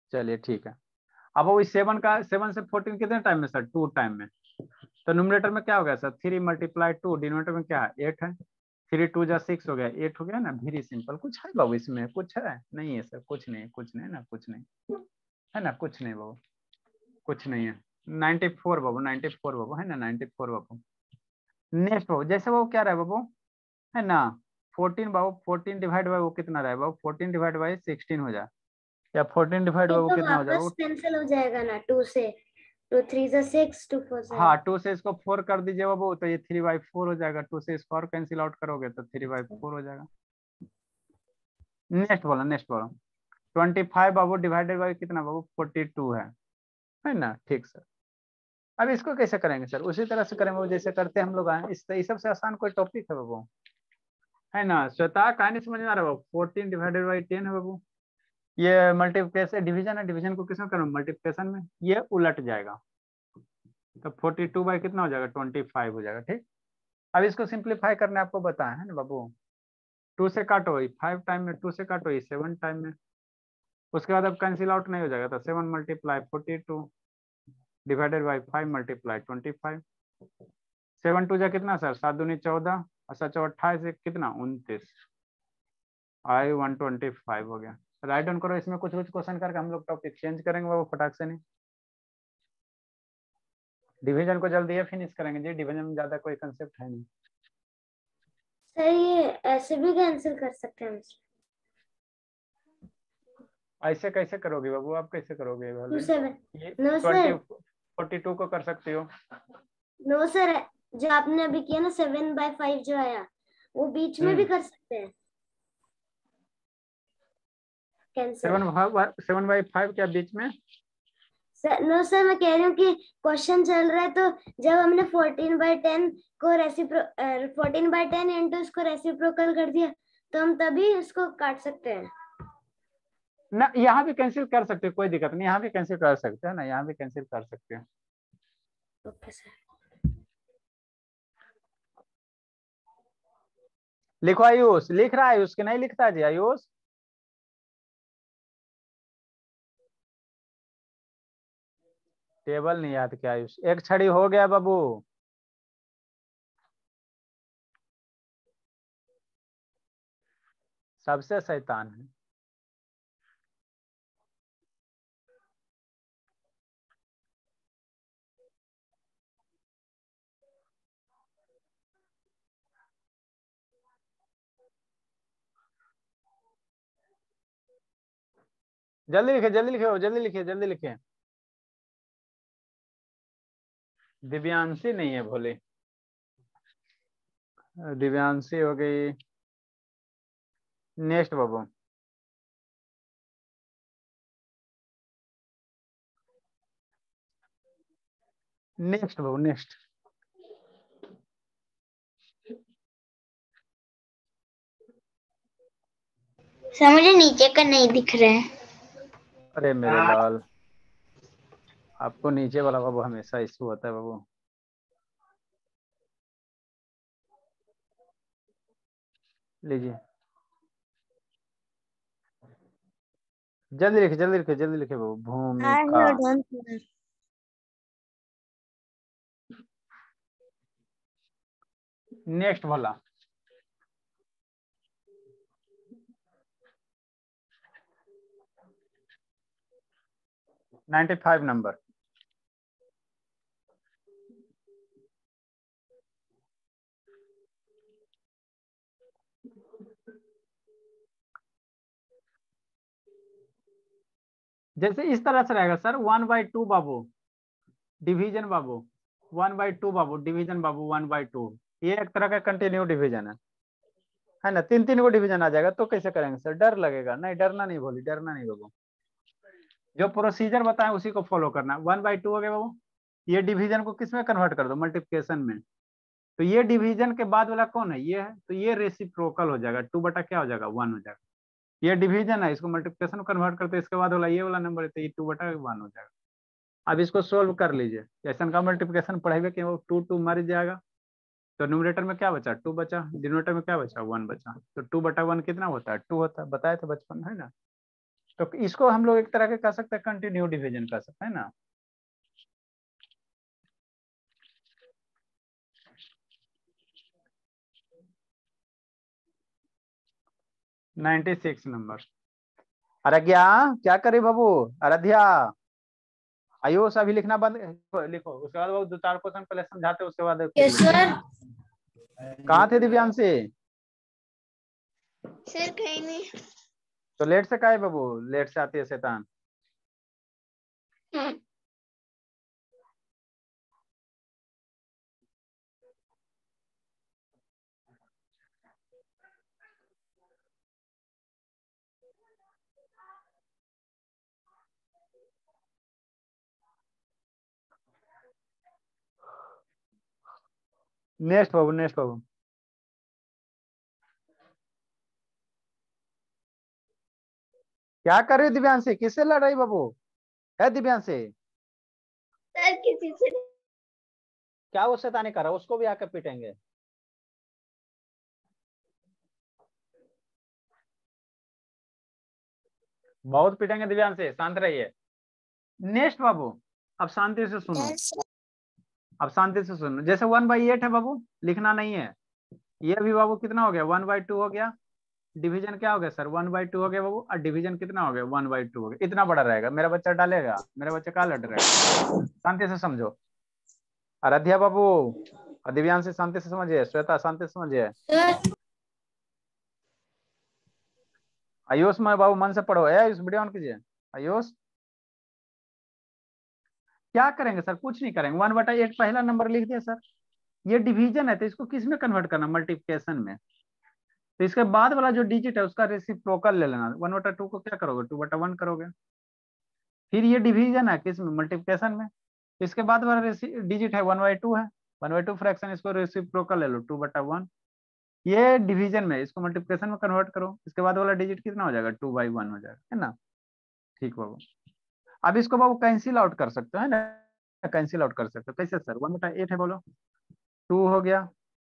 चलिए ठीक है। अब वो 7 से 14 कितने टाइम में सर? 2 टाइम में। तो न्यूमरेटर में क्या हो गया सर? 3 मल्टीप्लाई 2, डिनोमिनेटर में क्या है? 8 है। 3 2 जा 6 हो गया, 8 हो गया ना। Very simple. कुछ है बाबू इसमें? कुछ है? नहीं है सर, कुछ नहीं, कुछ नहीं ना, कुछ नहीं है ना, कुछ नहीं बाबू, कुछ नहीं है। 94 बाबू, 94 बाबू, है ना, 94 बाबू। नेक्स्ट बाबू, जैसे वो क्या रहा बाबू, है ना, 14 बाबू, 14 डिवाइड बाई वो कितना रहा बाबू? 14 डिवाइड बाई 16 हो जाए, या 14 डिवाइड ये बाई वो तो कितना हो जाए वापस वो? कैंसिल हो जाएगा ना, 2 से। 2 3 जा 6, 2 4 जा। हाँ, 2 से इसको 4 कर दीजिए बाबू, तो ये 3/4 हो जाएगा। 2 से इसको और कैंसिल आउट करोगे तो 3/4 हो जाएगा। नेक्स्ट बोलो, नेक्स्ट बोलो। 25 बाबू डिवाइडेड बाई कितना बाबू? 42 है ना। ठीक सर। अब इसको कैसे करेंगे सर? उसी तरह से करेंगे जैसे करते हम लोग आए। इस सबसे आसान कोई टॉपिक है बाबू? है ना, स्वतः कहानी समझ में आ रहा है बाबू? 14 डिवाइडेड बाई 10 है बाबू। ये मल्टीप्लिकेशन डिवीजन है, डिवीजन को किसमें करूँ? मल्टीप्लिकेशन में। ये उलट जाएगा, तो 42 बाई कितना हो जाएगा? 25 हो जाएगा। ठीक। अब इसको सिंप्लीफाई करने आपको बताया है ना बाबू। 2 से काटो वही 5 टाइम में, 2 से काटो वही 7 टाइम में। उसके बाद अब कैंसिल आउट नहीं हो जाएगा, तो 7 मल्टीप्लाई 42 डिवाइडेड बाई 5 मल्टीप्लाई 25। 7 2 जा कितना सर? 7 दूनी 14, और 7 28 से कितना? 29। आई 125 हो गया। राइट डाउन करो। इसमें कुछ कुछ क्वेश्चन करके हम लोग टॉपिक चेंज करेंगे बाबू फटाक से। नहीं, डिवीजन को जल्दी फिनिश करेंगे जी। डिवीजन में ज्यादा कोई कंसेप्ट है नहीं। सर ये ऐसे भी कैंसिल कर सकते हैं हम। ऐसे कैसे करोगे बाबू? आप कैसे करोगे 2 भले? 7। ये नो 20 सर, 42 को कर सकते हो। नो सर, जो आपने अभी किया ना 7/5 जो आया, वो बीच में भी कर सकते हैं कैंसिल। 7/5 क्या बीच में? सर नो सर, मैं कह रही हूँ कि क्वेश्चन चल रहा है, तो जब हमने 14/10 को 14/10 इंटू इसको रेसिप्रोकल कर दिया, तो हम तभी इसको काट सकते हैं। ना, यहाँ भी कैंसिल कर सकते हो, कोई दिक्कत नहीं। यहाँ भी कैंसिल कर सकते हो ना, यहाँ भी कैंसिल कर सकते हो। Okay sir. लिखो आयुष। लिख रहा है आयुष कि नहीं लिखता जी? आयुष टेबल नहीं याद क्या? आयुष एक छड़ी हो गया बाबू। सबसे शैतान है। जल्दी लिखे, जल्दी लिखे, जल्दी लिखिए, जल्दी लिखिए। दिव्यांशी नहीं है भोले। दिव्यांशी हो गई। नेक्स्ट बाबू। नेक्स्ट बाबू, नेक्स्ट। सर मुझे नीचे का नहीं दिख रहा है। अरे मेरे लाल, आपको नीचे वाला बाबू हमेशा इशू होता है बाबू। लीजिए, जल्दी लिखिए, जल्दी लिखिए, जल्दी लिखिए बाबू। भूमिका। नेक्स्ट वाला। 95 नंबर। जैसे इस तरह से रहेगा सर, 1/2 बाबू डिवीजन बाबू, 1/2 बाबू डिवीजन बाबू, 1/2। ये एक तरह का कंटिन्यू डिवीजन है ना। 3 3 को डिवीजन आ जाएगा तो कैसे करेंगे सर? डर लगेगा? नहीं, डरना नहीं बोली, डरना नहीं बाबू। जो प्रोसीजर बताए उसी को फॉलो करना। 1/2 हो गया बाबू। ये डिवीजन को किस में कन्वर्ट कर दो? मल्टीप्लिकेशन में। तो ये डिवीजन के बाद वाला कौन है? ये है, तो ये रेसिप्रोकल हो जाएगा। 2 बटा क्या हो जाएगा? 1 हो जाएगा। ये डिवीजन है, इसको मल्टीप्लिकेशन कन्वर्ट करते, इसके बाद वाला ये वाला नंबर है, तो ये 2/1 हो जाएगा। अब इसको सोल्व कर लीजिए। ऐसा का मल्टीप्लिकेशन पढ़ेगा कि वो 2 2 मर जाएगा। तो न्यूमरेटर में क्या बचा? 2 बचा। डिनोमिनेटर में क्या बचा? 1 बचा। तो 2/1 कितना होता है? 2 होता है, बताए थे बचपन, है ना। तो इसको हम लोग एक तरह के कह सकते हैं कंटिन्यू डिवीजन कह सकते हैं ना। Ninety 96 number. आराध्या क्या करे बाबू, आराध्या आयुष अभी लिखना बंद लिखो, उसके बाद वो 2-4 क्वेश्चन पहले समझाते उसके बाद फिर यस लिखो। सर। कहाँ थे दिव्यांशी? सर कहीं नहीं। तो लेट से का है बाबू, लेट से आती है शैतान। नेक्स्ट बाबू, नेक्स्ट बाबू। क्या कर रही हो दिव्यांशी, किससे लड़ रही बाबू? है दिव्यांशी? सर किसी से। क्या वो शैतानी कर रहा है, उसको भी आकर पीटेंगे। बहुत पीटेंगे दिव्यांशी, शांत रहिए। नेक्स्ट बाबू, अब शांति से सुनो। अब शांति से सुनो, जैसे 1/8 है बाबू, लिखना नहीं है। ये भी बाबू कितना हो गया, 1/2 हो गया। डिवीजन क्या हो गया सर, 1/2 हो गया बाबू, और डिवीजन कितना हो गया, 1/2 हो गया। इतना बड़ा रहेगा, मेरा बच्चा डालेगा, मेरा बच्चा कहाँ लड़ रहेगा। शांति से समझो। आराध्या बाबू और दिव्यांशी शांति से समझिए, श्वेता शांति से समझिए। आयुष में बाबू मन से पढ़ो है, इस वीडियो ऑन कीजिए। आयुष क्या करेंगे सर, कुछ नहीं करेंगे। 1/8 पहला नंबर लिख दिया सर, ये डिवीजन है तो इसको किस में कन्वर्ट करना, मल्टीप्लिकेशन में। तो इसके बाद वाला जो डिजिट है उसका रेसिप्रोकल ले लेना। 1/2 को क्या करोगे, 2/1 करोगे। फिर ये डिवीजन है किस में, मल्टीप्लिकेशन में। इसके बाद वाला डिजिट है 1/2 है, 1/2 फ्रैक्शन, इसको रेसिप्रोकल ले लो 2/1। ये डिवीजन में, इसको मल्टीप्लिकेशन में कन्वर्ट करो। इसके बाद वाला डिजिट कितना हो जाएगा, 2/1 हो जाएगा, है ना। ठीक बाबू। अब इसको बाबू कैंसिल आउट कर सकते हो, है ना। कैंसिल आउट कर सकते हो कैसे सर, 1/8 है बोलो, 2 हो गया,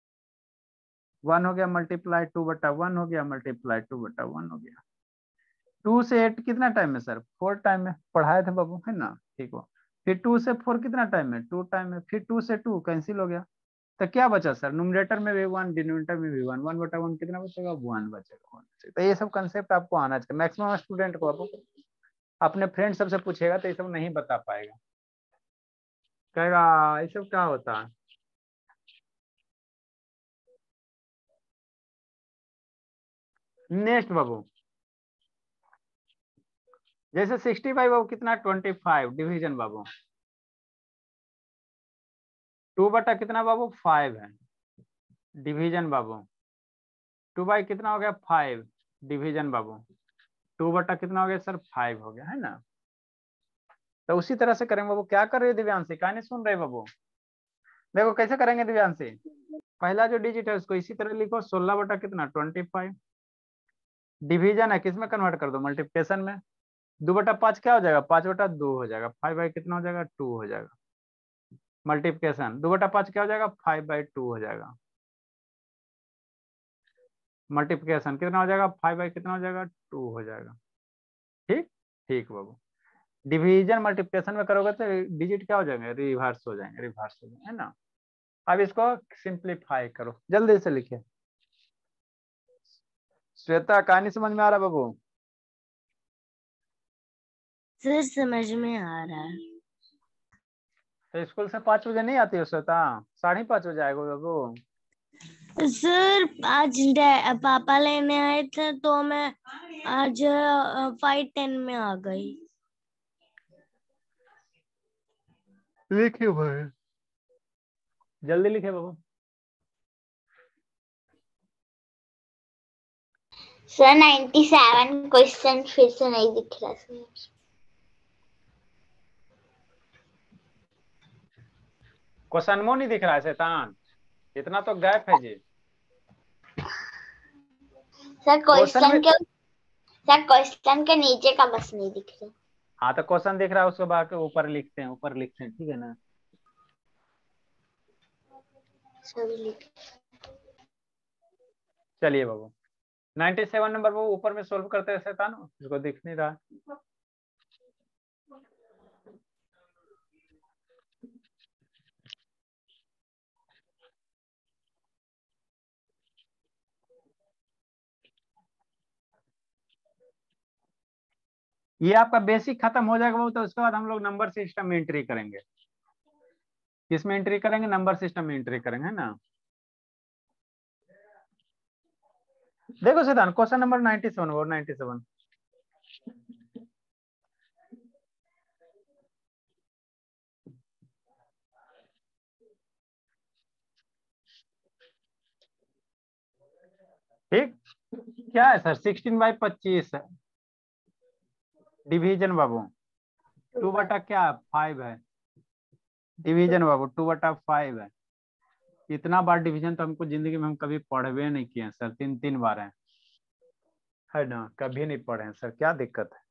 1 हो गया, मल्टीप्लाई 2/1 हो गया, मल्टीप्लाई 2/1 हो गया। 2 से 8 कितना टाइम है सर, 4 टाइम में, पढ़ाए थे बाबू, है ना। ठीक हो। फिर 2 से 4 कितना टाइम है, 2 टाइम है। फिर 2 से 2 कैंसिल हो गया। तो क्या बचा सर, न्यूमरेटर में भी 1, डिनोमिनेटर में भी 1, 1/1 कितना बचेगा, 1 बचेगा। तो ये सब कंसेप्ट आपको आना चाहिए। मैक्सिमम स्टूडेंट को आपको अपने फ्रेंड सबसे पूछेगा तो ये सब नहीं बता पाएगा, कहेगा ये सब क्या होता है। नेक्स्ट बाबू, जैसे 65 बाबू कितना, 25 डिवीजन बाबू, 2 बटा कितना बाबू, 5 है डिवीजन बाबू। 2 बाई कितना हो गया, 5 डिवीजन बाबू। 2 बटा कितना हो गया सर, 5 हो गया, है ना। तो उसी तरह से करेंगे बाबू। क्या कर रहे हो दिव्यांशी, कहा नहीं सुन रहे बाबू। देखो कैसे करेंगे दिव्यांशी, पहला जो डिजिट है उसको इसी तरह लिखो, 16 बटा कितना, 25। डिवीजन है, किसमें कन्वर्ट कर दो, मल्टीप्लिकेशन में। 2/5 क्या हो जाएगा, 5/2 हो जाएगा। 5/, कितना हो जाएगा, 2 हो जाएगा। मल्टीप्लिकेशन 2/5 क्या हो जाएगा, 5/2 हो जाएगा। मल्टीप्लिकेशन कितना हो जाएगा, 5/, कितना हो जाएगा, 2 हो जाएगा। ठीक। ठीक बाबू। डिवीजन मल्टीप्लिकेशन में करोगे तो डिजिट क्या हो जाएंगे, रिवर्स हो जाएंगे, रिवर्स हो जाएंगे, है ना। अब इसको सिंप्लीफाई करो, जल्दी से लिखिए। श्वेता कहानी समझ में आ रहा बाबू? सर समझ में आ रहा है। तो स्कूल से 5 बजे नहीं आती हो श्वेता, 5:30 बजे आएगा बाबू। सर आज पापा लेने आए थे तो मैं आज 5:10 में आ गई। लिखिए भाई, जल्दी लिखिए बाबू। सर 97 क्वेश्चन फिर से नहीं दिख रहा सर। क्वेश्चन मो नहीं दिख रहा है शैतान, इतना तो गैप है जी। सर क्वेश्चन में, क्वेश्चन के नीचे का बस नहीं दिख रहा। हाँ तो क्वेश्चन दिख रहा है उसके बाद ऊपर लिखते हैं, ऊपर लिखते हैं, ठीक है ना। सभी लिख। चलिए बाबू, 97 नंबर वो ऊपर में सोल्व करते हैं शैतान, इसको दिख नहीं रहा। ये आपका बेसिक खत्म हो जाएगा वो, तो उसके बाद हम लोग नंबर सिस्टम में एंट्री करेंगे। किसमें एंट्री करेंगे? नंबर सिस्टम में एंट्री करेंगे, है ना। देखो सिद्धांत, क्वेश्चन नंबर 97 और 97 ठीक। क्या है सर? 16/25 है डिवीजन बाबू। 2/, क्या 5 है डिवीजन बाबू, 2/5 है। इतना बार डिवीजन तो हमको जिंदगी में हम कभी पढ़वे नहीं किए सर, 3 बार है ना, कभी नहीं पढ़े हैं सर, क्या दिक्कत है?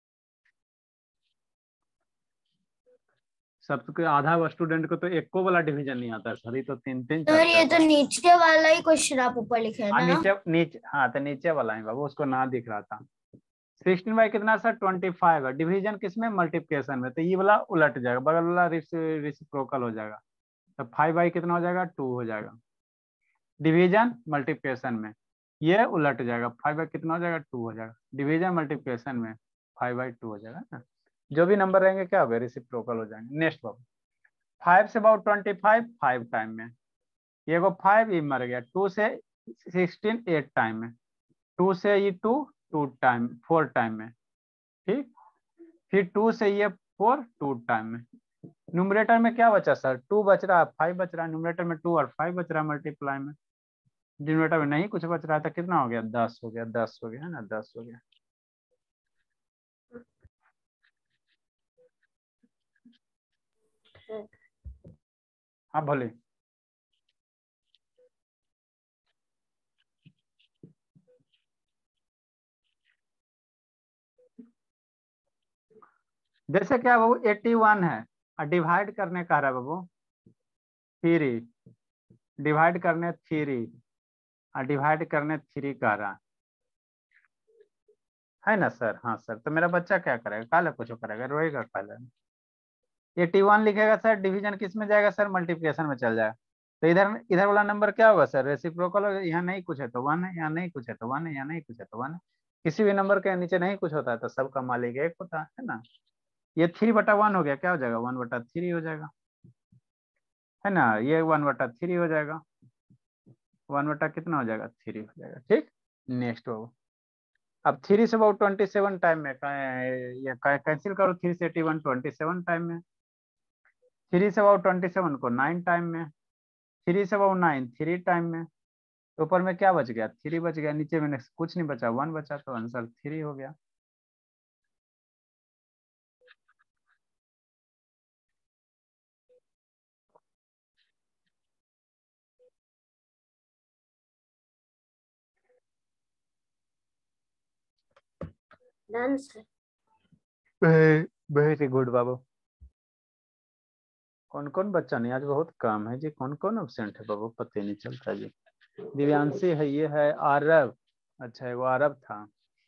सबके आधा स्टूडेंट को तो एको वाला डिवीजन नहीं आता सर, ये तो 3 सर ये 4 तो नीचे वाला ही क्वेश्चन आप ऊपर लिखे हैं हाँ ना। नीचे नीचे, हाँ तो नीचे वाला है बाबू, उसको ना दिख रहा था। 16 कितना सर? 25 है। डिवीजन किसमें? मल्टीप्लिकेशन में, तो ये वाला उलट जाएगा, बगल वाला रेसिप्रोकल हो जाएगा, तो 5 कितना हो जाएगा? 2 हो जाएगा। डिवीजन मल्टीप्लिकेशन में ये उलट जाएगा, 5 कितना हो जाएगा? 2 हो जाएगा। डिवीजन मल्टीप्लिकेशन में 5/2 हो जाएगा ना। जो भी नंबर रहेंगे क्या होगा? रेसिप्रोकल हो जाएंगे। Next Babu, 5 say about 25 5 time में, ये को 5 ये मर गया। 2 से 16 8 टाइम में, 2 से ये 2 टाइम 4 टाइम में, ठीक। फिर 2 से ये 4 2 टाइम में। न्यूमरेटर में क्या बचा सर? 2 बच रहा है, 5 बच रहा है। न्यूमरेटर में 2 और 5 बच रहा है मल्टीप्लाई में। डिनोमिनेटर में नहीं कुछ बच रहा था, कितना हो गया? 10 हो गया, 10 हो गया, है ना, 10 हो गया। हाँ भले। जैसे क्या बाबू 81 है और डिवाइड करने कह रहा है बाबू 3, डिवाइड करने 3 और डिवाइड करने 3 कह रहा है ना सर। हाँ सर, तो मेरा बच्चा क्या करेगा? काला कुछ करेगा, रोएगा काला। 81 लिखेगा सर, डिवीजन किस में जाएगा सर? मल्टीप्लिकेशन में चल जाएगा। तो इधर इधर वाला नंबर क्या होगा सर? रेसिप्रोकल होगा। यहाँ नहीं कुछ है तो 1 है, यहाँ नहीं कुछ है तो 1 है, यहाँ नहीं कुछ है तो 1 है। किसी भी नंबर के नीचे नहीं कुछ होता है तो सबका मालिक एक होता है ना। ये 3/1 हो गया, क्या हो जाएगा? 1/3 हो जाएगा, है ना। ये 1/3 हो जाएगा, 1 कितना हो जाएगा? 3 हो जाएगा, ठीक। नेक्स्ट हो, अब 3 से अबाउट 27 टाइम में ये कैंसिल करो। 3 से 81 27 टाइम में। 3 से अबाउट 27 को 9 टाइम में। 3 से अबाउट 9 3 टाइम में। तो ऊपर में क्या बच गया? 3 बच गया, नीचे में कुछ नहीं बचा, 1 बचा, तो आंसर 3 हो गया। Done sir. वेरी गुड बाबू। कौन कौन बच्चा नहीं? आज बहुत काम है जी। कौन कौन एब्सेंट है बाबू? पता ही नहीं चलता जी। दिव्यांशी है, ये है आरव। अच्छा वो आरव था।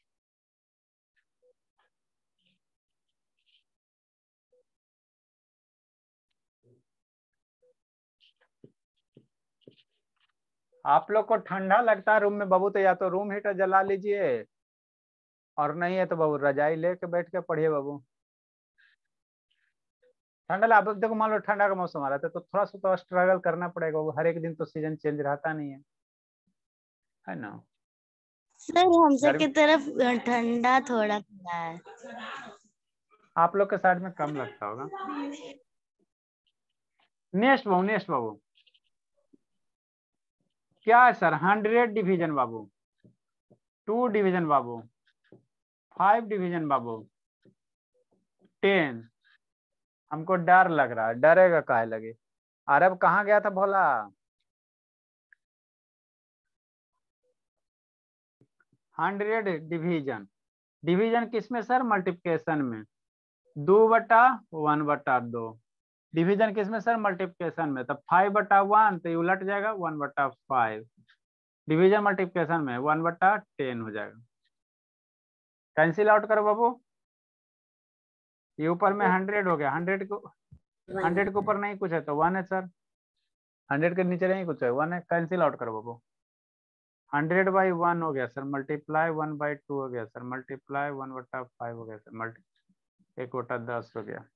आप लोग को ठंडा लगता है रूम में बाबू, तो या तो रूम हीटर जला लीजिए, और नहीं है तो बाबू रजाई लेके बैठ के पढ़िए बाबू। ठंडा अब देखो, मान लो ठंडा का मौसम आ रहा था तो थोड़ा सा तो स्ट्रगल करना पड़ेगा बाबू, हर एक दिन तो सीजन चेंज रहता नहीं है ना। सर हम सब गर्मी की तरफ ठंडा थोड़ा थोड़ा है। आप लोग के साइड में कम लगता होगा। नेक्स्ट बाबू, नेक्स्ट बाबू क्या है सर? 100 डिवीजन बाबू, 2 डिवीजन बाबू, 5 डिवीजन बाबू, 10। हमको डर लग रहा है, डरेगा काहे लगे? अरब कहाँ गया था भोला? 100 डिवीजन, डिवीजन किसमें सर? मल्टीप्लिकेशन में। 2/1/2 डिवीजन किसमें सर? मल्टीप्लिकेशन में। तो 5/1 तो ये उलट जाएगा 1/5। डिवीजन मल्टीप्लिकेशन में 1/10 हो जाएगा। कैंसिल आउट करो बाबू। ये ऊपर में 100 हो गया, 100 के ऊपर नहीं कुछ है तो 1 है सर, 100 के नीचे नहीं कुछ है, 1 है। कैंसिल आउट करो बाबू। 100/1 हो गया सर, मल्टीप्लाई 1/2 हो गया सर, मल्टीप्लाई 1/5 हो गया सर, 1/10 हो गया।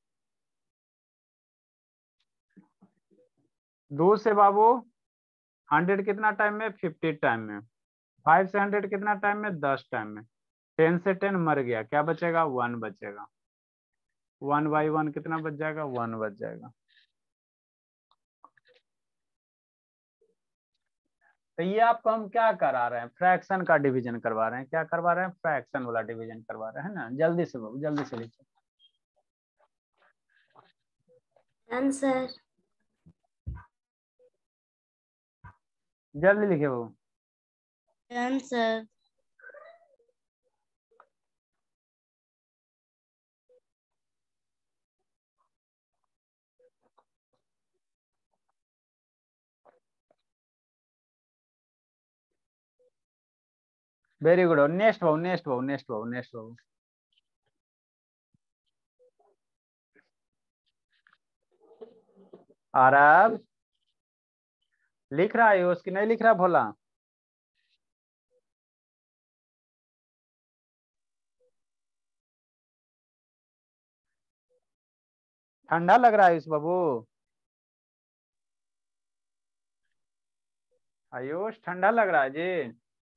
2 से बाबू 100 कितना टाइम में, 50 टाइम में। 5 से 100 कितना टाइम में, 10 टाइम में। 10 से 10 मर गया, क्या बचेगा, 1 बचेगा। 1/1 कितना बच जाएगा, 1 बच जाएगा। तो ये आपको हम क्या करा रहे हैं, फ्रैक्शन का डिवीजन करवा रहे हैं। क्या करवा रहे हैं, फ्रैक्शन वाला डिवीजन करवा रहे हैं ना। जल्दी से बाबू, जल्दी से लिखो। आंसर जल्दी लिखे बाबू। Answer very good. नेक्स्ट बाबू, नेक्स्ट बाबू, नेक्स्ट बाबू, नेक्स्ट बाबू। आरब लिख रहा है उसकी, नहीं लिख रहा भोला। ठंडा लग रहा है इस बाबू। आयुष ठंडा लग रहा है जी।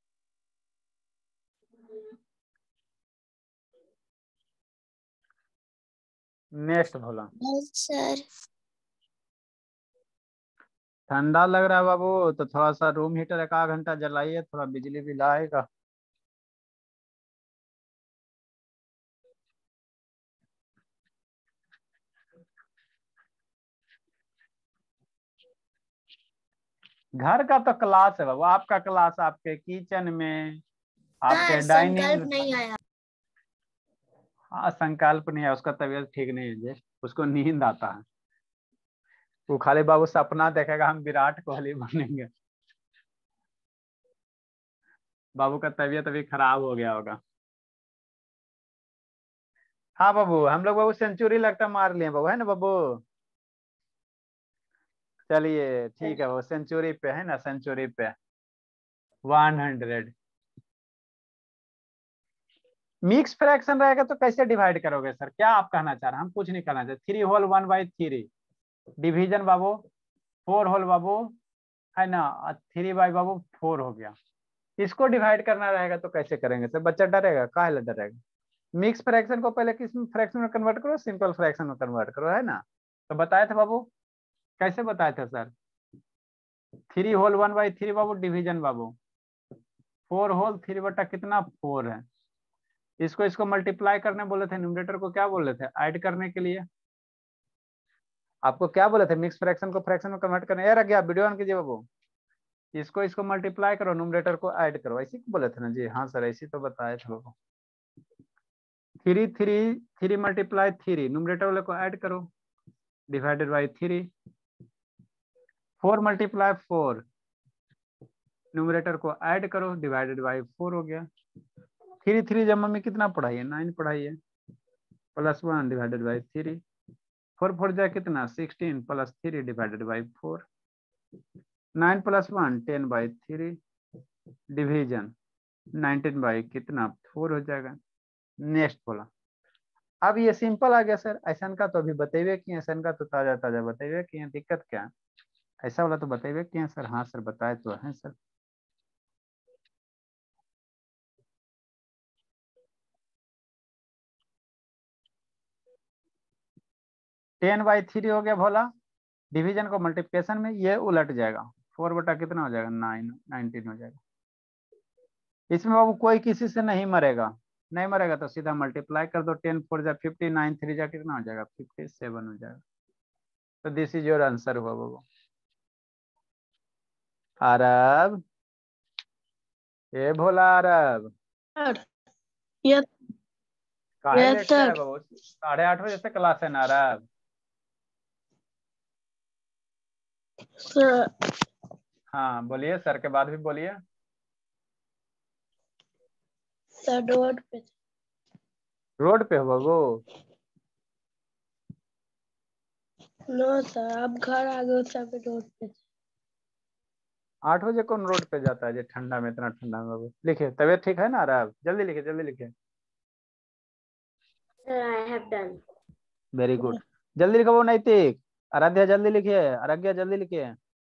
नेक्स्ट भोला। सर ठंडा लग रहा है बाबू तो थोड़ा सा रूम हीटर 1 घंटा जलाइए, थोड़ा बिजली बिल आएगा। घर का तो क्लास है बाबू, आपका क्लास आपके किचन में, आपके डाइनिंग। नहीं आया। हाँ संकल्प नहीं है, उसका तबीयत ठीक नहीं है जी, उसको नींद आता है। वो खाली बाबू सपना देखेगा हम विराट कोहली बनेंगे। बाबू का तबीयत अभी खराब हो गया होगा। हाँ बाबू, हम लोग बाबू सेंचुरी लगता मार लिए बाबू, है ना बाबू। चलिए ठीक है बाबू, सेंचुरी पे है ना, सेंचुरी पे 100। मिक्स फ्रैक्शन रहेगा तो कैसे डिवाइड करोगे सर, क्या आप कहना चाह रहे हैं, हम कुछ नहीं कहना चाहते। 3/1/3 डिवीजन बाबू, 4 बाबू, है ना, 3/4 हो गया। इसको डिवाइड करना रहेगा तो कैसे करेंगे सर, बच्चा डरेगा, काहे डरेगा। मिक्स फ्रैक्शन को पहले किस फ्रैक्शन में कन्वर्ट करो, सिंपल फ्रैक्शन में कन्वर्ट करो, है ना। तो बताए थे बाबू, कैसे बताए थे सर। 3/1/3 बाबू डिवीजन बाबू, 4/3 कितना 4 है। इसको मल्टीप्लाई करने बोले थे, न्यूमरेटर को क्या बोले थे, ऐड करने के लिए। आपको क्या बोले थे, मिक्स फ्रैक्शन को फ्रैक्शन में कन्वर्ट करने। यार क्या वीडियो ऑन कीजिए बाबू। इसको मल्टीप्लाई करो, न्यूमरेटर को ऐड करो, ऐसी बोले थे ना जी। हाँ सर ऐसी तो बताए थे बाबू। 3 मल्टीप्लाई 3, न्यूमरेटर वाले को ऐड करो, डिवाइडेड बाई 3। 4 मल्टीप्लाई 4, न्यूमरेटर को ऐड करो, डिवाइडेड बाई 4 हो गया। 3 जब मम्मी कितना पढ़ाई है, 9 पढ़ाई है, +1 डिवाइडेड बाई 3। 4 4 जाए कितना 16 +3 डिवाइडेड बाई 4। 9 + 1 10/3 डिवीजन 19 बाई कितना 4 हो जाएगा। नेक्स्ट बोला। अब ये सिंपल आ गया सर, ऐसा का तो अभी बतेबे किए, ऐसा का तो ताजा ताजा बतेबे किए, दिक्कत क्या है। ऐसा वाला तो बतेबे किए सर। हाँ सर बताए तो है सर। 10/3 हो गया भोला। डिवीजन को मल्टीप्लिकेशन में ये उलट जाएगा, 4 बटा कितना हो जाएगा 19 हो जाएगा। इसमें बाबू कोई किसी से नहीं मरेगा, नहीं मरेगा तो सीधा मल्टीप्लाई कर दो। 10 4 जा 50, 9 3 जा कितना हो जाएगा 57 हो जाएगा। तो दिस इज योर आंसर हुआ बाबू। अरब, ये भोला अरब यस काहे लेट से है सर। बाबू, 8:30 बजे से क्लास है ना अरब। हाँ बोलिए, सर के बाद भी बोलिए। सर रोड पे। रोड पे हो बाबू? नो सर, आप घर आ गए सब रोड पे। 8 बजे कौन रोड पे जाता है ये ठंडा में, इतना ठंडा में बाबू? लिखिए, तबीयत ठीक है ना आरब? जल्दी लिखिए, जल्दी लिखिए। Sir I have done. Very good, जल्दी लिखो वो नैतिक। आराध्या जल्दी लिखिए, आराध्या जल्दी लिखिए।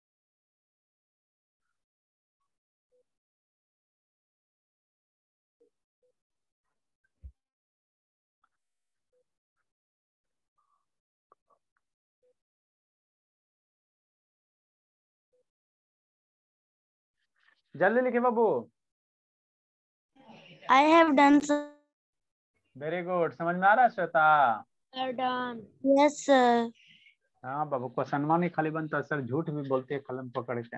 जल्दी लिखिए बाबू। I have done sir. Very good, समझ में आ रहा है श्वेता? डन। Yes sir. हाँ बाबू, क्वेश्चन नहीं खाली बनता, सर झूठ भी बोलते हैं कलम पकड़ के।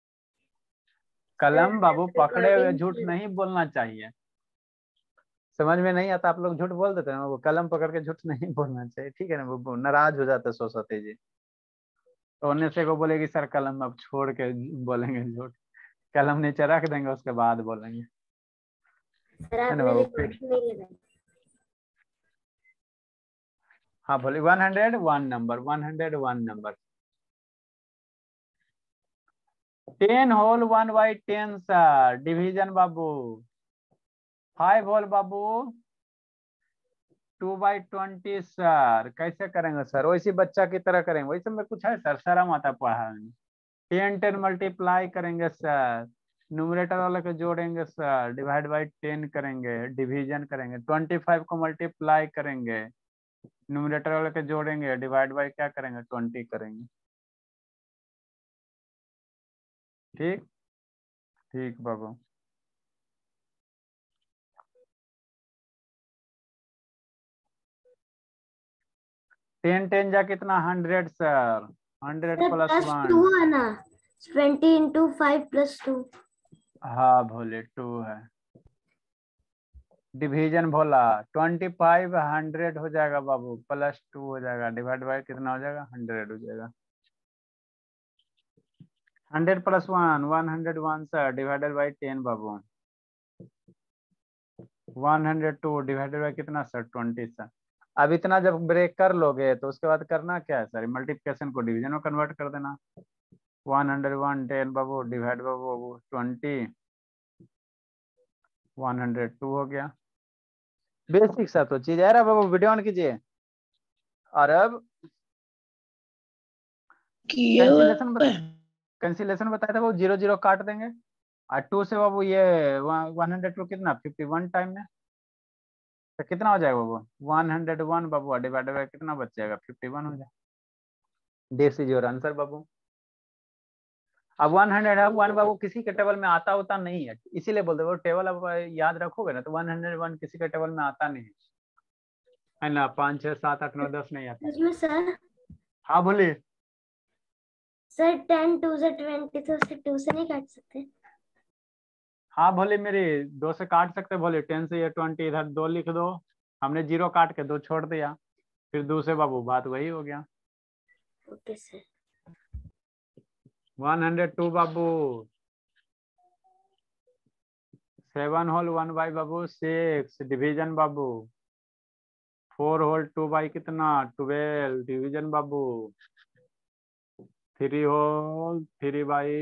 कलम बाबू पकड़े हुए झूठ नहीं बोलना चाहिए। समझ में नहीं आता आप लोग झूठ बोल देते हैं, वो कलम पकड़ के झूठ नहीं बोलना चाहिए, ठीक है ना? वो नाराज हो जाते हैं सरस्वती जी। तो उन्हें से को बोलेगी सर कलम अब छोड़ के बोलेंगे झूठ, कलम नीचे रख देंगे उसके बाद बोलेंगे, सर है ना आपने बाबू? रिकॉर्डिंग नहीं लगाई। हाँ बोले 101 number, 101 number. 10 whole 1/10 sir, division बाबू। 5 होल बाबू 2/20 सर। कैसे करेंगे सर? वैसी बच्चा की तरह करेंगे, वैसे में कुछ है सर? शर्म आता पढ़ाने में। 10 मल्टीप्लाई करेंगे सर, न्यूमरेटर वाले को जोड़ेंगे सर, डिवाइड बाई 10 करेंगे, डिवीजन करेंगे। 25 को मल्टीप्लाई करेंगे, न्यूमरेटर वाले को जोड़ेंगे, डिवाइड बाई क्या करेंगे? 20 करेंगे। ठीक ठीक बाबू। 10 10 जा कितना? 100 सर। 100 sir plus plus 2 1। है ना, 20 इंटू 5 प्लस 2। हाँ भोले 2 है। डिवीजन भोला 25 100 हो जाएगा बाबू, प्लस 2 हो जाएगा, डिवाइड बाय कितना हो जाएगा? 100 हो जाएगा। 100 प्लस 1 101 सर, डिवाइडेड बाई 10 बाबू। 102 डिवाइडेड बाई कितना सर? 20 सर। अब इतना जब ब्रेक कर लोगे तो उसके बाद करना क्या है सर? मल्टीप्लिकेशन को डिवीजन में कन्वर्ट कर देना। 101 10 बाबू, डिवाइड बाबू 20, 102 हो गया। बेसिक सा तो चीज है रा बाबू, वीडियो ऑन कीजिए। और अब कैंसिलेशन बताया था वो, 0 0 काट देंगे। और 2 से बाबू ये 102 कितना? 51 टाइम में, तो कितना हो जाएगा बाबू? 101 बाबू, डिवाइड बाय कितना बच जाएगा? 51 हो जाएगा। दिस इज योर आंसर बाबू। अब 101 बाबू किसी के टेबल में आता होता नहीं है, इसीलिए बोलते वो टेबल अब याद रखोगे ना तो 101 किसी के टेबल में आता नहीं है ना? 5 6 7 8 9 10 नहीं आता। इसमें सर, हाँ बोलिए। सर 10 2 से 20, तो उससे 2 से नहीं काट सकते? हाँ भोले मेरी, 2 से काट सकते भोले। 10 से ये 20, इधर 2 लिख दो, हमने 0 काट के 2 छोड़ दिया, फिर 2 से बाबू बात वही हो गया। Okay sir. 102 बाबू। 7 होल 1 बाई बाबू 6, डिवीजन बाबू। 4 होल 2 बाई कितना? 12, डिवीजन बाबू। 3 whole 3 by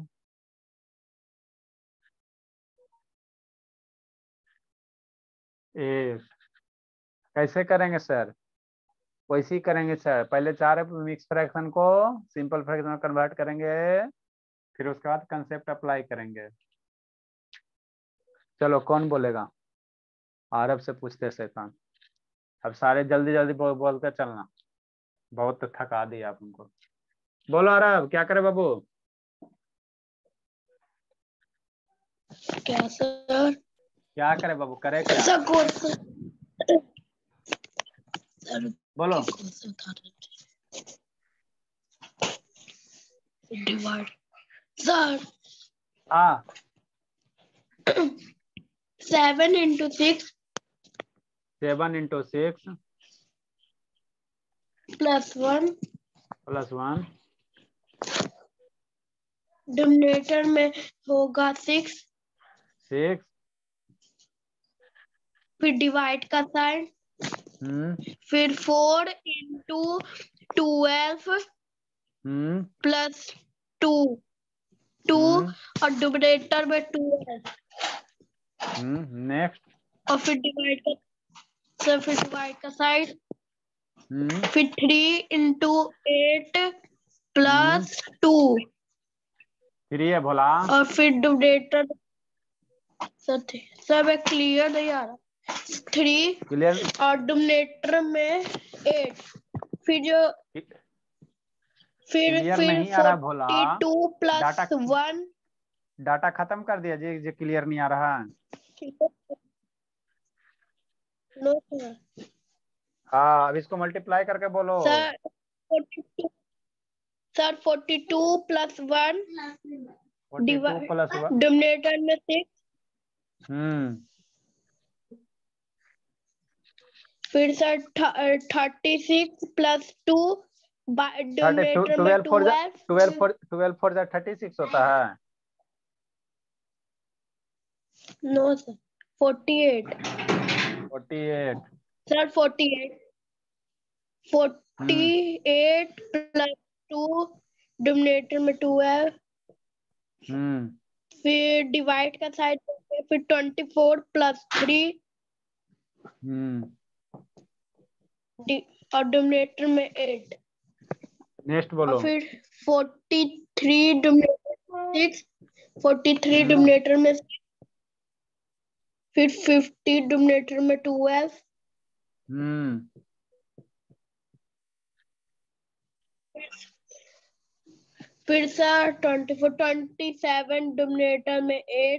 8। कैसे करेंगे सर? वैसे ही करेंगे सर, पहले 4 मिक्स फ्रैक्शन को सिंपल फ्रैक्शन में कन्वर्ट करेंगे, फिर उसके बाद कंसेप्ट अप्लाई करेंगे। चलो कौन बोलेगा? आरब से पूछते शैतान। अब सारे जल्दी जल्दी बोल कर चलना, बहुत थका दिया आप उनको। बोलो आरब, क्या करे बाबू? क्या सर? क्या करे बाबू, करे क्या? सर बोलो। Divide sir. हाँ 7 into 6 7 into 6 plus 1, plus 1, denominator में होगा 6, 6 फिर डिवाइड का साइन, फिर 4 इंटू 12 प्लस 2 और डिनोमिनेटर में 12 नेक्स्ट और फिर डिवाइड का साइन, फिर 3 इंटू 8 प्लस 2 फिर ये भोला और फिर डिनोमिनेटर सब क्लियर नहीं आ रहा, 3 क्लियर और डिनोमिनेटर में 8, फिर क्लियर नहीं आ रहा भोला, 42 प्लस डाटा 1 डाटा खत्म कर दिया जी, जो क्लियर नहीं आ रहा है। हाँ अब इसको मल्टीप्लाई करके बोलो। सर 42 प्लस 1 42 प्लस 1 डिनोमिनेटर में 6, फिर सर 36 प्लस 2 डिनोमिनेटर में 12 12 फोर 36 होता है। No sir 48 sir 48 plus 2 denominator में 12, फिर डिवाइड का साइड, फिर 24 प्लस 3 और डिनोमिनेटर में 8, नेक्स्ट बोलो। और फिर 43 डिनोमिनेटर में 6, 43 डिनोमिनेटर में 6, फिर 50 डिनोमिनेटर में 12, फिर सर 27 डिनोमिनेटर में 8,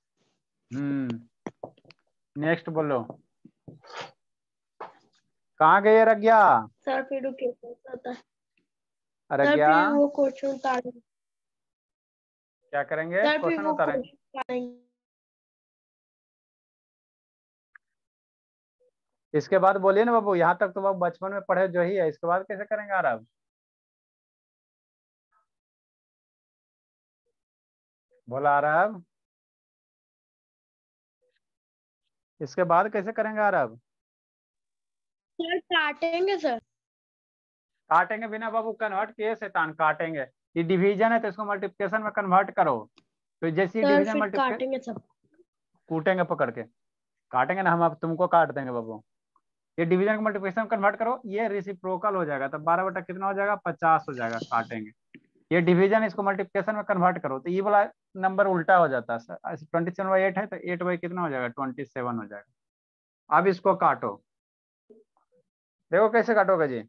नेक्स्ट बोलो। कहाँ गए रज्ञा? सर फिर होता है सर, रज्ञा फिर वो क्वेश्चन उतारेंगे। क्या करेंगे? सर फिर क्वेश्चन वो उतारेंगे। क्वेश्चन उतारेंगे। इसके बाद बोलिए ना बाबू, यहाँ तक तो बाबू बचपन में पढ़े जो ही है, इसके बाद कैसे करेंगे आरब? बोला आरब, इसके बाद कैसे करेंगे आरब? सर काटेंगे सर। काटेंगे बिना बाबू, कन्वर्ट किए शैतान, काटेंगे। ये डिवीजन है तो इसको मल्टीप्लिकेशन में कन्वर्ट करो। तो जैसे ही सर डिवीजन फिर मल्टीप्लिकेशन काटेंगे सब। कूटेंगे पकड़ के, काटेंगे ना हम, अब तुमको काट देंगे बाबू। ये डिवीजन का मल्टीप्लिकेशन कन्वर्ट करो, ये रेसिप्रोकल हो जाएगा, तब 12 बटा कितना हो जाएगा? 50 हो जाएगा, काटेंगे। ये डिवीजन, इसको मल्टीप्लिकेशन में कन्वर्ट करो तो ये वाला नंबर उल्टा हो जाता है सर। 27/8 है तो 8 कितना हो जाएगा? 27 हो जाएगा। अब इसको काटो, देखो कैसे काटोगे जी।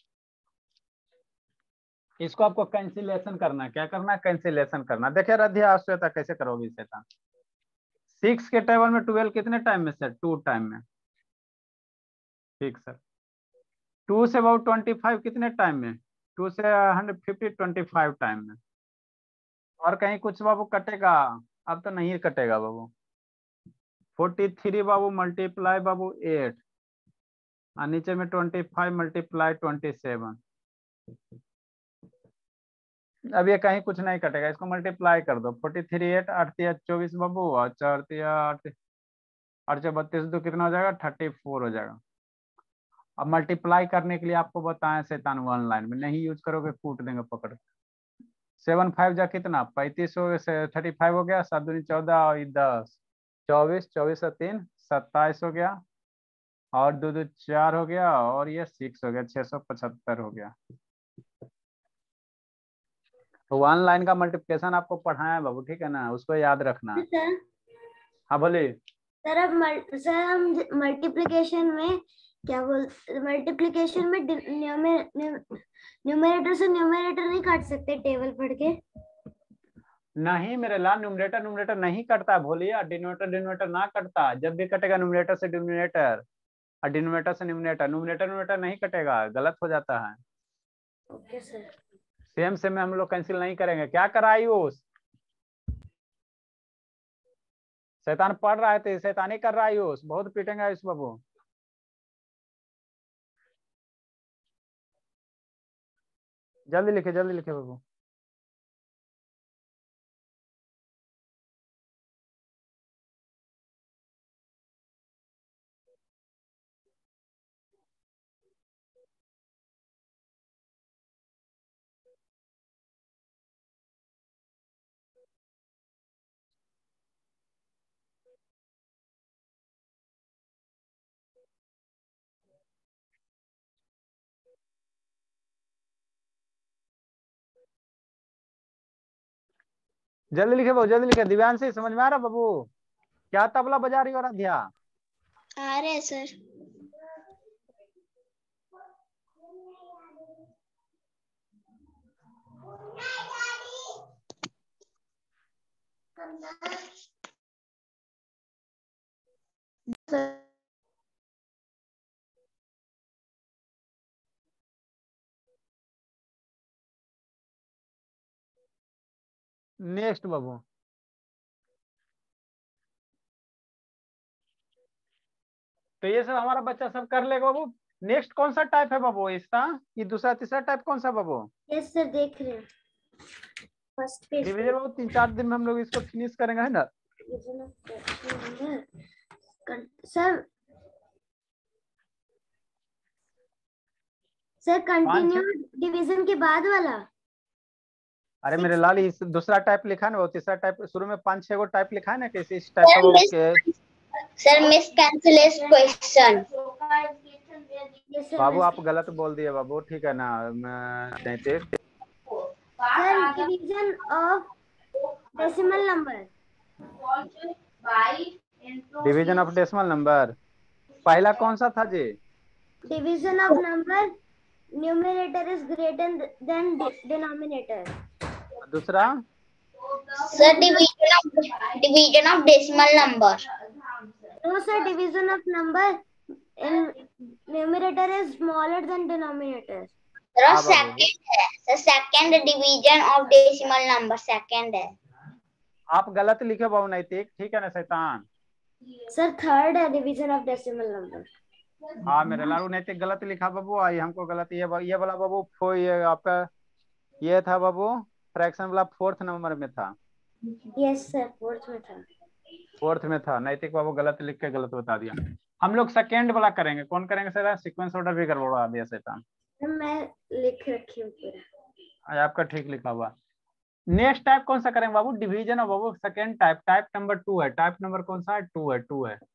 इसको आपको कैंसिलेशन करना है। क्या करना है? कैंसिलेशन करना। देखिए रध्या आश्चर्यता कैसे करोगे इसे। 6 के टेबल में 12 कितने टाइम में सर? 2 टाइम में। ठीक सर। 2 से अबाउट 25 कितने टाइम में? 2 से 150 25 टाइम में। और कहीं कुछ बाबू कटेगा? अब तो नहीं कटेगा बाबू। 43 बाबू मल्टीप्लाई बाबू 8 और नीचे में 25 मल्टीप्लाई 27। अब ये कहीं कुछ नहीं कटेगा, इसको मल्टीप्लाई कर दो। 43 8 8 24 बाबू और 4 8 और 32 2 कितना हो जाएगा? 34 हो जाएगा। अब मल्टीप्लाई करने के लिए आपको बताएं शैतान, वन लाइन में नहीं यूज करोगे कूट देंगे पकड़ के। 7 5 जा कितना? 35 हो गया, 35 हो गया, 7 दूनी 14 और 10 24, 24 से 3 27 हो गया, और 2 2 4 हो गया, और ये 6 हो गया, 675 हो गया। तो वन लाइन का मल्टीप्लिकेशन आपको पढ़ाया बाबू, ठीक है ना, उसको याद रखना। सर हाँ बोलिए। सर अब सर हम मल्टीप्लिकेशन में क्या बोल, मल्टीप्लिकेशन में न्यूमरेटर से न्यूमरेटर नहीं काट सकते टेबल पढ़ के? नहीं मेरे लाल, न्यूमरेटर न्यूमरेटर नहीं कटता, बोलिए। डिनोमिनेटर डिनोमिनेटर ना कटता, जब भी कटेगा न्यूमरेटर से डिनोमिनेटर और डिनोमिनेटर से न्यूमरेटर, न्यूमरेटर न्यूमरेटर नहीं कटेगा, गलत हो जाता है। Okay sir. सेम सेम में हम लोग कैंसिल नहीं करेंगे। क्या करा आयुष? शैतान पढ़ रहा है तो शैतानी कर रहा है आयुष, बहुत पीटेंगे आयुष बाबू। जल्दी लिखे बाबू। जल्दी लिखे बाबू, जल्दी लिखे। दिव्यांश से समझ में आ रहा बाबू? क्या तबला बजा रही हो आराध्या? आ रहे हैं सर। नेक्स्ट बाबू, तो ये सब हमारा बच्चा सब कर लेगा बाबू। नेक्स्ट कौन सा टाइप है बाबू इसका? ये दूसरा तीसरा टाइप कौन सा बाबू? यस सर, देख रहे हैं फर्स्ट पेज डिवीजन बाबू 3-4 दिन में हम लोग इसको फिनिश करेंगे, है ना? सर सर कंटिन्यू डिवीजन के बाद वाला। अरे मेरे लाल, इस दूसरा टाइप लिखा है ना वो, तीसरा टाइप शुरू में 5-6 गो टाइप लिखा है ना, कैसे इस टाइप का वो सर मिस कैंसिलेस क्वेश्चन। बाबू आप गलत बोल दिए बाबू, ठीक है ना? Sir division of decimal number. Division of decimal number पहला कौन सा था जी? Division of number, numerator is greater than denominator. दूसरा sir division of decimal number. No sir, division of number in numerator is smaller than denominator. Sir second है, sir second division of decimal number second है। आप गलत लिखे बाबू नैतिक, ठीक है ना शैतान? सर थर्ड है डिवीजन ऑफ डेसिमल नंबर। हाँ मेरे लालू, नैतिक गलत लिखा बाबू। आई हमको गलत ये वाला बाबू, ये आपका ये था बाबू, फ्रैक्शन वाला 4th नंबर में था। यस सर, फोर्थ में था। 4th में था। नैतिक बाबू गलत लिख के गलत बता दिया। हम लोग सेकेंड वाला करेंगे। कौन करेंगे सर? सीक्वेंस ऑर्डर भी गड़बड़ा दिया शैतान। मैं लिख रखी हूँ पूरा। आपका ठीक लिखा हुआ। नेक्स्ट टाइप कौन सा करेंगे बाबू? डिवीजन ऑफ बाबू सेकेंड टाइप, टाइप नंबर 2 है। टाइप नंबर कौन सा है? 2 है, 2 है।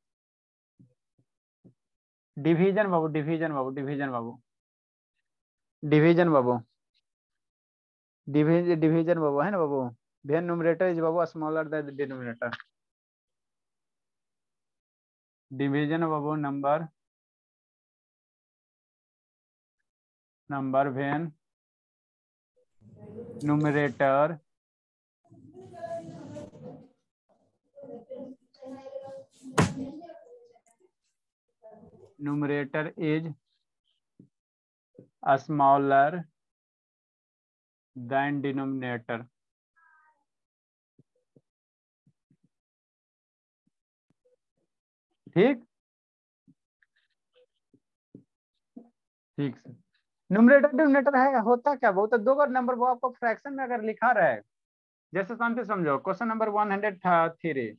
डिवीजन बाबू, डिवीजन बाबू, डिवीजन बाबू, डिवीजन बाबू, डिवीजन बाबू, है ना बाबू? वेन न्यूमरेटर इज बाबू स्मॉलर देन डिनोमिनेटर। डिवीजन बाबू number when numerator is smaller than denominator। ठीक ठीक से न्यूमरेटर डिनोमिनेटर है, होता क्या वो? तो दो बार नंबर वो आपको फ्रैक्शन में अगर लिखा रहे, जैसे शांति समझो, क्वेश्चन नंबर 103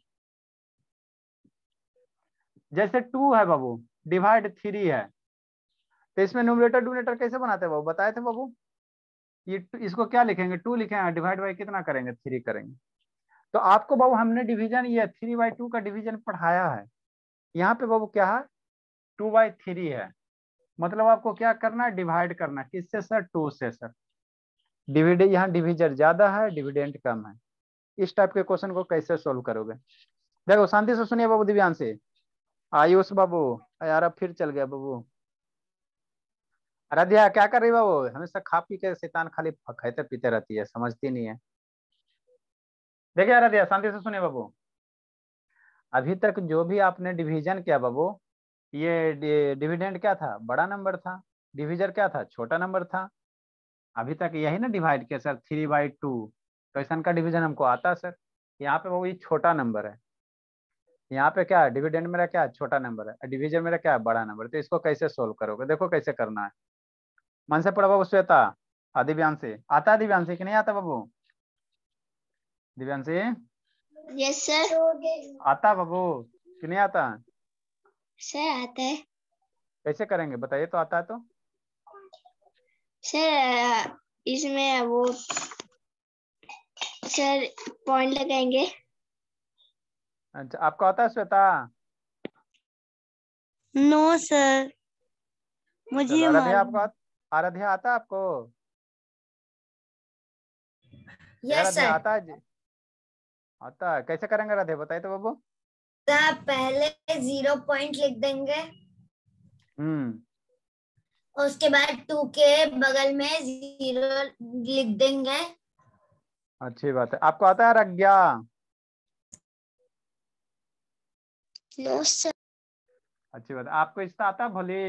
जैसे 2 है बाबू, डिवाइड 3 है, तो इसमें न्यूमरेटर डिनोमिनेटर कैसे बनाते हैं बाबू? बताए थे बाबू। ये इसको क्या लिखेंगे? 2 लिखेंगे, डिवाइड बाई कितना करेंगे? 3 करेंगे। तो आपको बाबू हमने डिवीजन ये 3/2 का डिवीजन पढ़ाया है। यहाँ पे बाबू क्या है? 2/3 है। मतलब आपको क्या करना है? डिवाइड करना है। किससे सर? 2 से सर। डिविडेंड, यहाँ डिविजन ज्यादा है, डिविडेंड कम है। इस टाइप के क्वेश्चन को कैसे सोल्व करोगे? देखो शांति से सुनिए बाबू, दिव्यांश से। आयुष बाबू, यार अब फिर चल गया बाबू। आराध्या क्या कर रही बाबू? हमेशा खा पी के शैतान खाली खाते पीते रहती है, समझती नहीं है। देखिए आराध्या, शांति से सुनिए बाबू। अभी तक जो भी आपने डिवीजन किया बाबू, ये डिविडेंड क्या था? बड़ा नंबर था। डिविजन क्या था? छोटा नंबर था। अभी तक यही ना डिवाइड किया सर, 3/2। क्वेश्चन का डिवीजन हमको आता है सर। यहाँ पे वो ये छोटा नंबर है, यहाँ पे क्या है? डिविडेंड मेरा क्या है? छोटा नंबर है। डिवीजन मेरा क्या है? बड़ा नंबर। तो इसको कैसे सोल्व करोगे? देखो कैसे करना है। मन से पढ़ा बाबू। श्वेता, दिव्यांशी आता है? दिव्यांशी कि नहीं आता बाबू? Divyanshi yes sir. आता बाबू कि नहीं आता? सर आता है कैसे करेंगे बताइए तो, आता है तो? सर। इसमें वो सर पॉइंट लगाएंगे। अच्छा, आपको आता है श्वेता? नो सर, मुझे आराध्या आपको आराध्या आता है आपको? Yes Aaradhya sir. आता है जी? आता है, कैसे करेंगे राधे बताइए तो बाबू। सर पहले 0 पॉइंट लिख देंगे, और उसके बाद 2 के बगल में 0 लिख देंगे। अच्छी बात है। आपको आता है रज्ञा? No sir. अच्छी बात है। आपको इसका आता है भोली?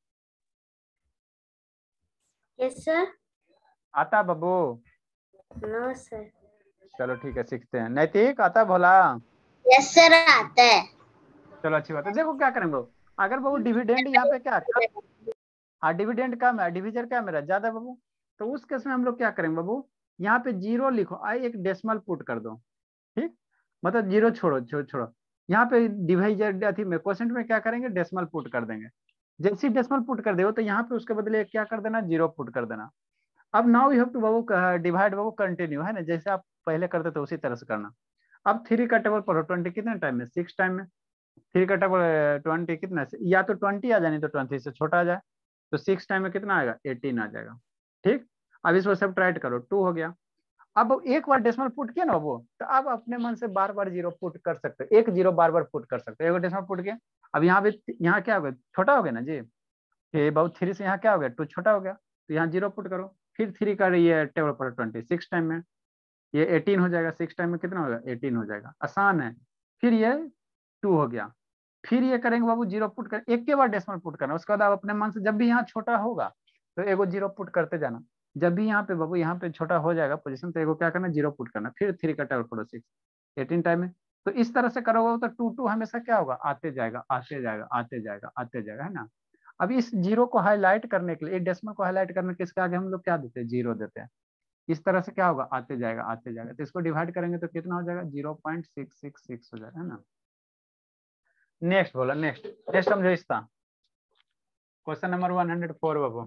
Yes sir. आता है बाबू? No sir. चलो ठीक है, सीखते हैं। नैतिक आता है भोला? यस सर आता है। चलो अच्छी बात है। देखो क्या करेंगे बाबू, अगर बाबू डिविडेंड यहाँ पे क्या, हाँ डिविडेंड कम है, डिविजन क्या है मेरा ज्यादा है बाबू, तो उस केस में हम लोग क्या करेंगे बाबू, यहाँ पे 0 लिखो, आई एक डेसिमल पुट कर दो। ठीक, मतलब 0 छोड़ो छोड़ो छोड़ो, यहाँ पे डिवाइजर अथी में क्वेश्चन में क्या करेंगे, डेसिमल पुट कर देंगे। जैसे ही डेसिमल पुट कर दे तो यहाँ पे उसके बदले क्या कर देना, 0 पुट कर देना। अब नाउ यू हैव टू बाबू डिवाइड बाबू कंटिन्यू, है ना, जैसे आप पहले करते थे उसी तरह से करना। अब 3 का टेबल पढ़ो, 20 कितने टाइम में, 6 टाइम में। 3 का टेबल 20 कितना से, या तो 20 आ जाए नहीं तो 20 से छोटा आ जाए, तो 6 टाइम में कितना आएगा, 18 आ जाएगा। ठीक, अब इसको सब ट्राइट करो, 2 हो गया। अब एक बार डेसिमल पुट किया ना वो, तो अब अपने मन से बार बार 0 पुट कर सकते हो, एक 0 बार बार पुट कर सकते हो। एक डेसिमल पुट किया, अब यहाँ पे, यहाँ क्या हो गया, छोटा हो गया ना जी, ये बहुत 3 से यहाँ क्या हो गया, 2 छोटा हो गया, तो यहाँ 0 पुट करो। फिर 3 का ये टेबल पर 20 6 टाइम में, ये 18 हो जाएगा, 6 टाइम में कितना होगा, 18 हो जाएगा, आसान है। फिर ये 2 हो गया। फिर ये करेंगे बाबू 0 पुट कर, एक के बाद डेसिमल पुट करना, उसके बाद आप अपने मन से जब भी यहाँ छोटा होगा तो एगो 0 पुट करते जाना। जब भी यहाँ पे बाबू यहाँ पे छोटा हो जाएगा पोजीशन, तो एगो क्या करना, 0 पुट करना। फिर 3 का टेबल पढ़ो, 6 18 टाइम में। तो इस तरह से करोगे तो 2 2 हमेशा क्या होगा, आते जाएगा आते जाएगा आते जाएगा आते जाएगा, है ना। अब इस 0 को हाईलाइट करने के लिए, एक डेसिमल को हाईलाइट करने के इसके आगे हम लोग क्या देते हैं, 0 देते हैं। इस तरह से क्या होगा, आते जाएगा आते जाएगा, तो इसको डिवाइड करेंगे तो कितना हो जाएगा, 0.666 हो जाएगा, है ना। नेक्स्ट बोला, नेक्स्ट नेक्स्ट समझो इसका क्वेश्चन नंबर 104 बाबू।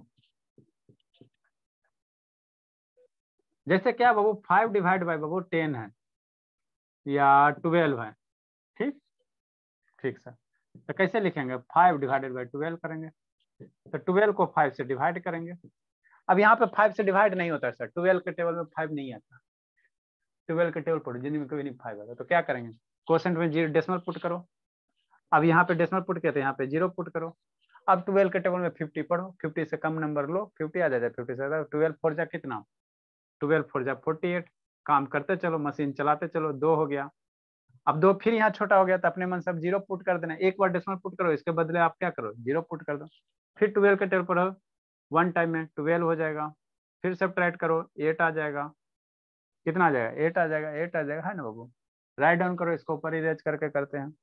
जैसे क्या बाबू, 5 डिवाइड बाई बाबू 10 है या 12 है। ठीक, ठीक सर, तो कैसे लिखेंगे, 5 डिवाइडेड बाई 12 करेंगे, तो 12 को 5 से डिवाइड करेंगे। अब यहाँ पे 5 से डिवाइड नहीं होता है सर, 12 के टेबल में 5 नहीं आता, 12 के टेबल पढ़ो जिनमें कभी नहीं 5 आता, तो क्या करेंगे, क्वेश्चन में 0 डेसिमल पुट करो। अब यहाँ पे डेसिमल पुट किया तो यहाँ पे 0 पुट करो। अब 12 के टेबल में 50 पढ़ो, 50 से कम नंबर लो, 50 आ जाता है, 50 से 12 फोर जा कितना, 12 फोर जा 48। काम करते चलो, मशीन चलाते चलो, 2 हो गया। अब 2 फिर यहाँ छोटा हो गया, तो अपने मन से अब 0 पुट कर देना, एक बार डेसिमल पुट करो, इसके बदले आप क्या करो, 0 पुट कर दो। फिर 12 के टेबल पढ़ो, 1 टाइम में 12 हो जाएगा। फिर सब ट्राइट करो, 8 आ जाएगा, कितना आ जाएगा, 8 आ जाएगा, 8 आ जाएगा, है ना बाबू। राइट डाउन करो, इसको ऊपर इरेज करके करते हैं।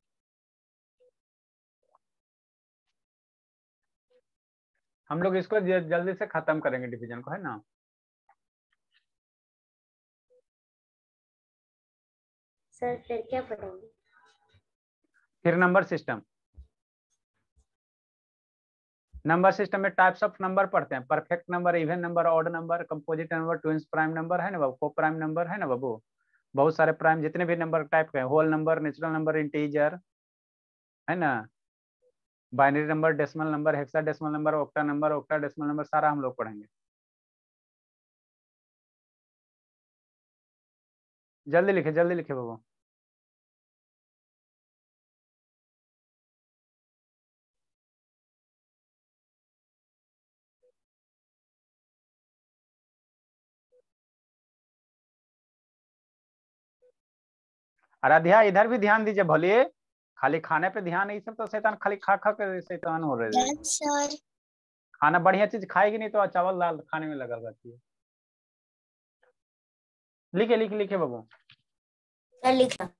हम लोग इसको जल्दी से खत्म करेंगे डिवीजन को, है ना। सर फिर क्या पढ़ेंगे? फिर नंबर सिस्टम, नंबर सिस्टम में टाइप्स ऑफ नंबर पढ़ते हैं, perfect number, even number, odd number, composite number, twins prime number, है ना बाबू, को प्राइम नंबर, है ना बाबू, बहुत सारे प्राइम, जितने भी नंबर टाइप के हैं, whole number, natural number, integer, है ना, binary number, decimal number, hexadecimal number, octa decimal number, सारा हम लोग पढ़ेंगे। जल्दी लिखे बाबू। आराध्या इधर भी ध्यान दीजिए भले, खाली खाने पे ध्यान, नहीं सब तो शैतान खाली खा खा कर शैतान हो रहे हैं। Yes sir. खाना बढ़िया चीज खाएगी नहीं तो चावल दाल खाने में लगा रहती है। लिखे लिखे लिखे बाबू। सर लिखा।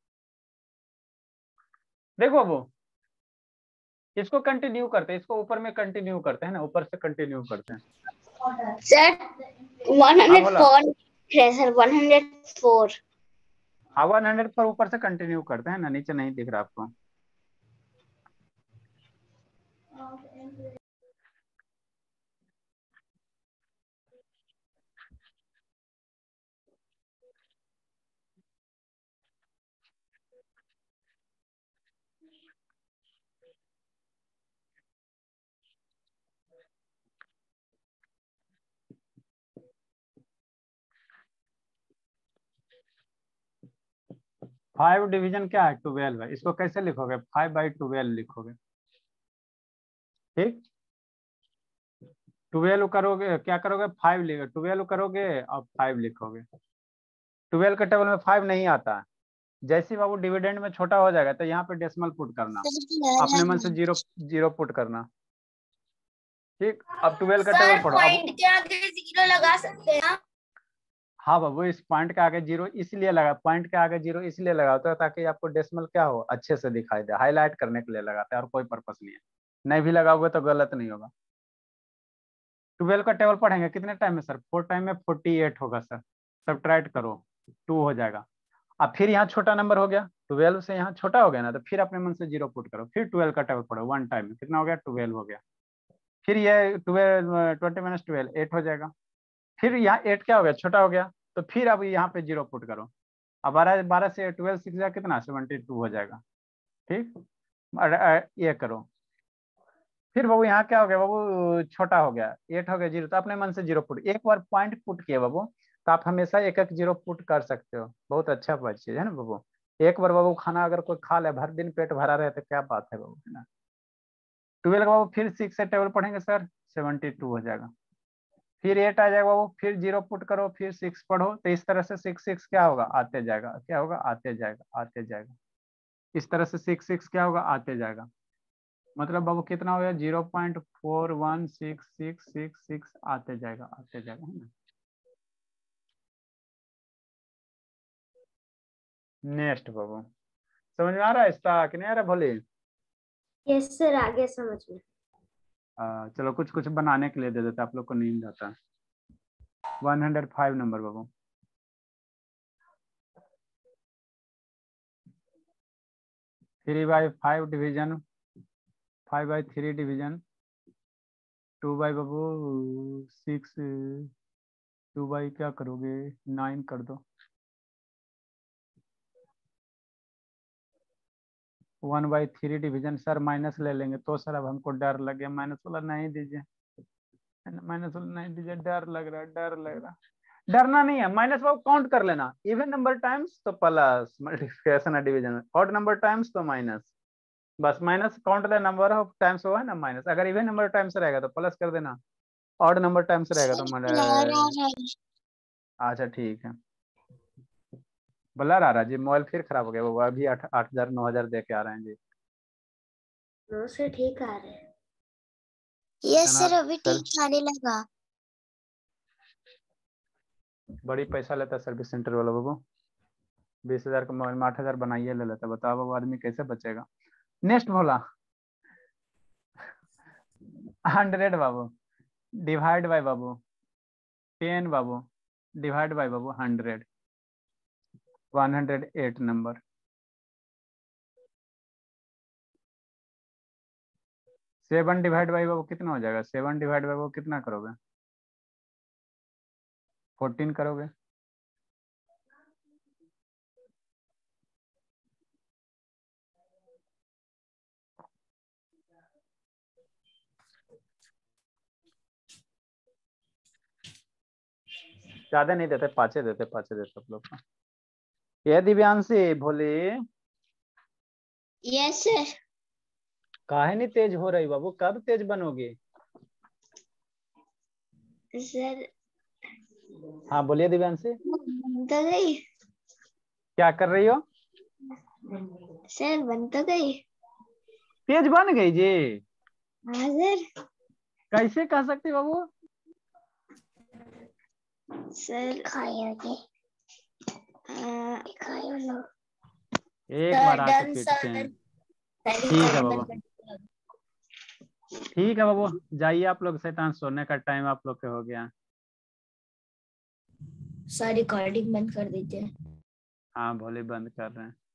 देखो बाबू, इसको कंटिन्यू करते हैं, इसको ऊपर में कंटिन्यू करते हैं ना, ऊपर से कंटिन्यू करते हैं। सर हाँ बोला, 104 है सर, 104। हाँ 100 पर ऊपर से कंटिन्यू करते हैं ना, नीचे नहीं दिख रहा आपको। 5 डिवीजन क्या है 12 है, इसको कैसे लिखोगे 5/12 लिखोगे। ठीक 12 करोगे क्या करोगे 5 लिखोगे, 12 करोगे और 5 लिखोगे। 12 के टेबल में 5 नहीं आता है। जैसे बाबू डिविडेंड में छोटा हो जाएगा तो यहाँ पे डेसिमल पुट करना, अपने मन से 0 पुट करना। ठीक अब 12 का टेबल पढ़ो। पॉइंट के आगे 0 लगा सकते हैं। हाँ बाबू इस पॉइंट के आगे 0 इसलिए लगा, पॉइंट के आगे 0 इसलिए लगाते हैं ताकि आपको डेसिमल क्या हो अच्छे से दिखाई दे, हाईलाइट करने के लिए लगाते हैं और कोई पर्पस नहीं है। नहीं भी लगाओगे तो गलत नहीं होगा। 12 का टेबल पढ़ेंगे कितने टाइम में सर 4 टाइम में 48 होगा सर। सब्ट्रैक्ट करो 2 हो जाएगा। अब फिर यहाँ छोटा नंबर हो गया 12 से यहाँ छोटा हो गया ना, तो फिर अपने मन से 0 पुट करो, फिर 12 का टेबल पढ़ो 1 टाइम में कितना हो गया 12 हो गया। फिर ये 12 20 - 12 8 हो जाएगा। फिर यहाँ 8 क्या हो गया छोटा हो गया, तो फिर अब यहाँ पे 0 पुट करो। अब 12 से 12 6 जाए कितना 72 हो जाएगा। ठीक ये करो। फिर बाबू यहाँ क्या हो गया बाबू छोटा हो गया 8 हो गया 0, तो अपने मन से 0 पुट। एक बार पॉइंट पुट किया बाबू तो आप हमेशा एक 0 पुट कर सकते हो। बहुत अच्छा चीज है ना बाबू। एक बार बाबू खाना अगर कोई खा ले भर दिन पेट भरा रहे तो क्या बात है बाबू, है ना। 12 का बाबू फिर 6 से टेबल पढ़ेंगे सर 72 हो जाएगा। फिर 8 आ जाएगा बाबू, फिर 0 पुट करो, फिर 6 पढ़ो, तो इस तरह से 6 क्या होगा आते जाएगा, क्या होगा आते जाएगा आते जाएगा। इस तरह से 6 क्या होगा आते जाएगा। मतलब बाबू कितना हो गया 0.41666 आते जाएगा आते जाएगा, है ना। नेक्स्ट बाबू समझ में आ रहा है इसका कि नहीं आ रहा भोले। यस सर आगे समझ में। चलो कुछ कुछ बनाने के लिए दे देते आप लोग को नींद आता है। 105 नंबर बाबू। Three by 5 division 5/3 division 2 by बाबू 6 2 बाई क्या करोगे 9 कर दो। 1/3 डिवीजन सर माइनस ले लेंगे तो सर अब हमको डर लग गया, माइनस वाला नहीं दीजिए, माइनस वाला नहीं दीजिए, डर लग रहा है डर लग रहा है। डरना नहीं है, माइनस वो काउंट कर लेना, इवन नंबर टाइम्स तो प्लस मल्टीप्लिकेशन है डिवीजन में, ऑड नंबर टाइम्स तो माइनस, बस minus count the number of times हुआ है ना माइनस। अगर इवन नंबर टाइम्स रहेगा तो प्लस कर देना, ऑड नंबर टाइम्स रहेगा तो अच्छा ठीक है। ब्लर आ रहा है जी, मोबाइल फिर खराब हो गया वो अभी 8,000 9,000 दे के आ रहे हैं जी। नो सर ठीक आ रहे हैं। यस सर अभी ठीक आने लगा। बड़ी पैसा लेता है सर्विस सेंटर वाला बाबू, 20,000 का मोबाइल में 8,000 बनाइए ले लेता, बताओ बाबू आदमी कैसे बचेगा। नेक्स्ट बोला 100 बाबू डिवाइड बाय बाबू 10 बाबू डिवाइड बाय बाबू 100 108 नंबर। 7 डिवाइड बाई बाबू कितना हो जाएगा 7 डिवाइड बाई बाबू कितना करोगे 14 करोगे। ज्यादा नहीं देते 5 देते आप लोग को। ये दिव्यांशी भोली यस सर। काहे नहीं तेज हो रही बाबू, कब तेज बनोगी। सर हाँ बोलिए दिव्यांशी तो गई क्या कर रही हो। सर बन तो गई। तेज बन गई जी। हाँ सर। कैसे कह सकते बाबू। सर खाया एक बार आके पीटते हैं। ठीक है बाबू ठीक है बाबू जाइए आप लोग, शैतान सोने का टाइम आप लोग के हो गया। सर रिकॉर्डिंग बंद कर दीजिए। हाँ भोले बंद कर रहे हैं।